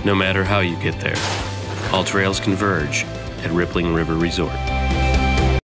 no matter how you get there. All trails converge at Rippling River Resort.